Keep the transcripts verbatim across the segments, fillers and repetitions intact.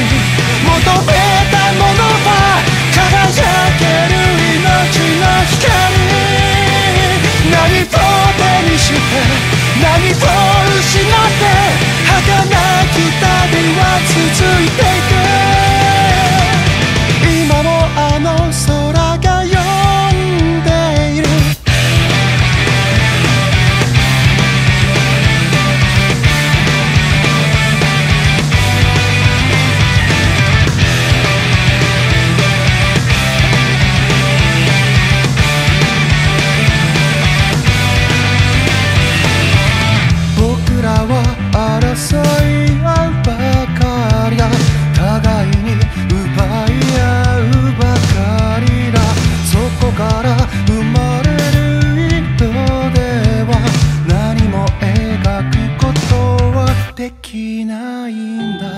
求めたものは輝ける命の光。何を手にして何を失って儚き旅は続いていく。今もあの空が呼んでいる。僕らは争い合うばかりだ。互いに奪い合うばかりだ。そこから生まれる色では何も描くことはできないんだ。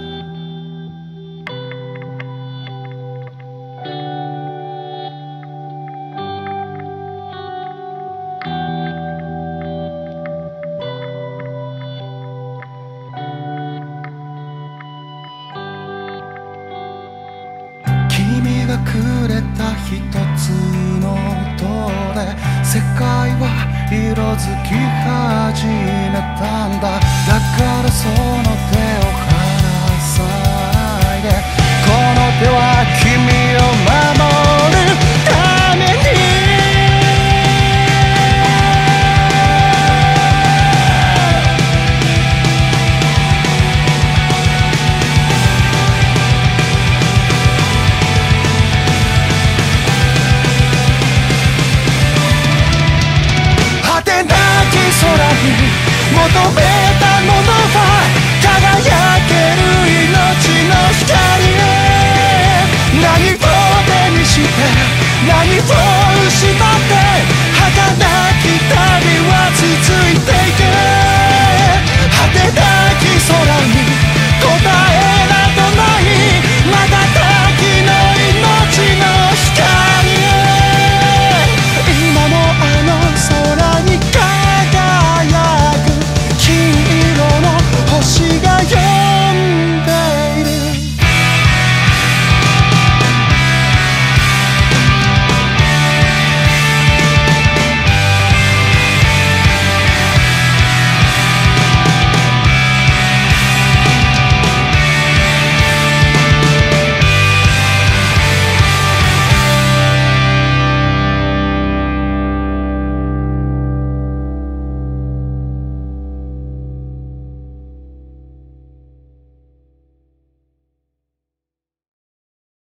君がくれた一つの音で世界は色づき始めたんだ。だからそ